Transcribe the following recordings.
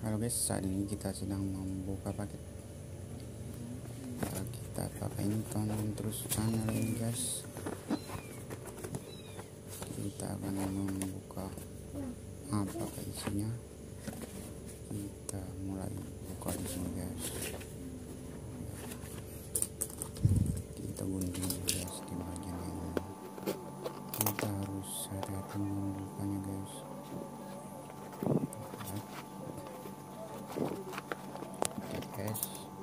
Halo guys, saat ini kita sedang membuka paket. Kita pakai Inton terus channel ini guys. Kita akan membuka apa isinya. Kita mulai buka di sini guys. Kita gunting guys di bagian ini. Kita harus hati-hati membukanya guys. Oke guys.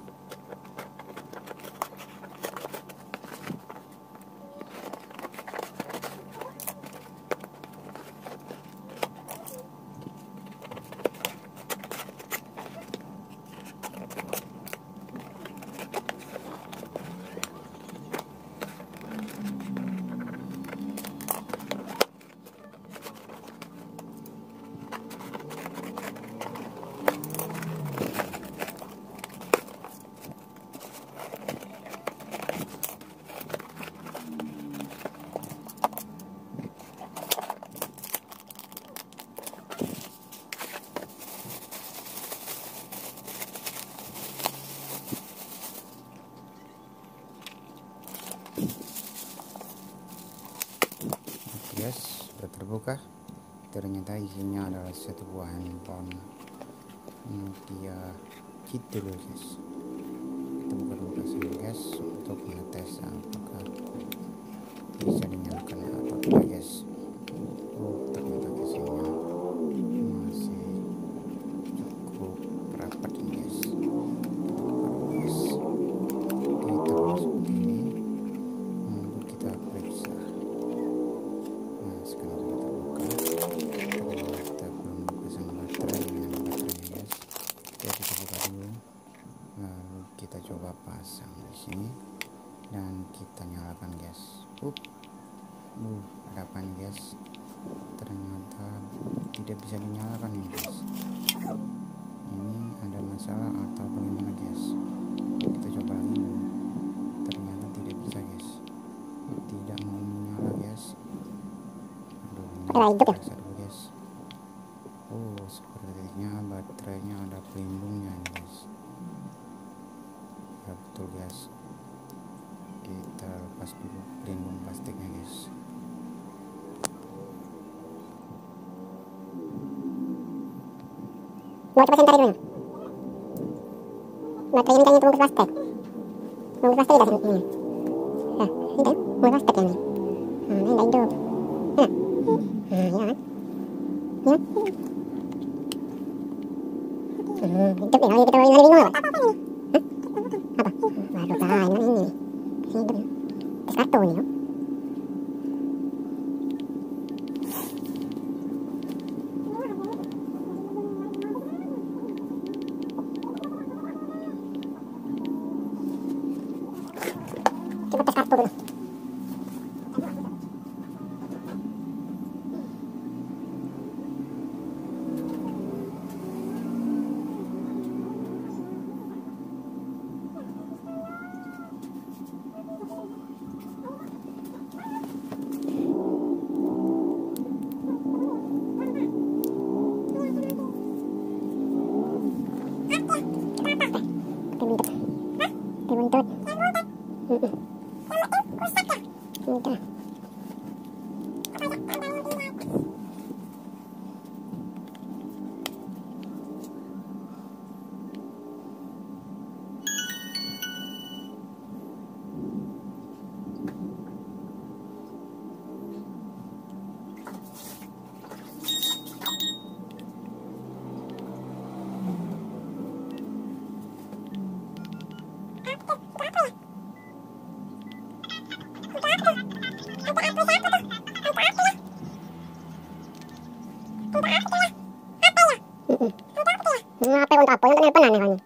Guys, sudah terbuka. Ternyata isinya adalah satu buah handphone Nokia gitu loh guys. Kita buka dulu sini guys untuk mengetes apakah bisa dinyalakan atau tidak guys. Ternyata isinya masih cukup rapat ini guys. Kita buka seperti ini untuk kita periksa. Sekarang sudah terbuka. Kita belum pasang baterainya guys. Kita buka dulu, lalu kita coba pasang di sini dan kita nyalakan guys. Ada apa nih guys? Ternyata tidak bisa dinyalakan nih guys. Ini ada masalah atau bagaimana guys? Kita coba lagi. Ternyata tidak bisa guys. Tidak mau menyala guys. Hidup ya guys. Sepertinya baterainya ada pelindungnya guys. Ya betul guys. Kita lepas dulu pelindung plastiknya guys. Mau coba sentari dulu. Baterainya minta bungkus plastik. Bungkus plastik udah sini. Nah, itu bungkus plastik yang ini. Nah, ini udah hidup. Iya kan? Ya. Hidup nih, kalau kita mau bingung apa? Apa? Waduh, bahaya ini. Hidup nih. Tes kartu nih, no? Coba tes kartu dulu. Dibuntut. Udah. Apa untuk apa? Yang telepon aneh kan?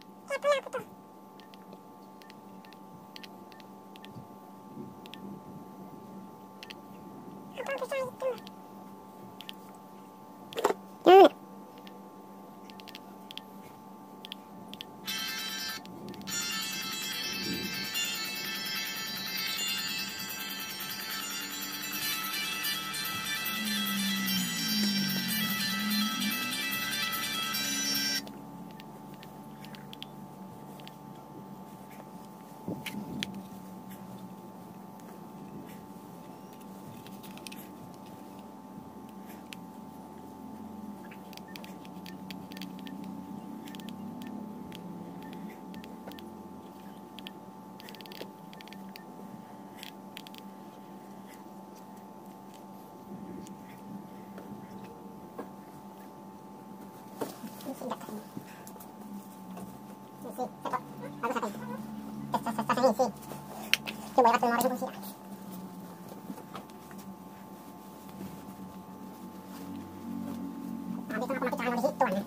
Coba lewat nomor ribu sih. Nah, itu aku pakai cara di situ kan.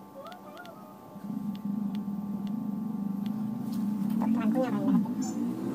Lampunya kan.